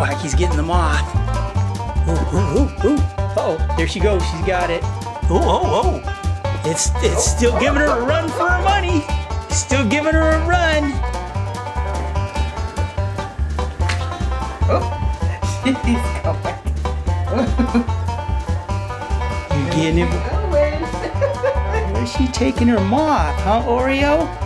like he's getting the moth. Ooh, ooh, ooh, ooh. Uh-oh, there she goes. She's got it. Oh, oh, oh. It's still giving her a run for her money. Still giving her a run. Oh, she's going. You getting him? Where's she taking her moth, huh, Oreo?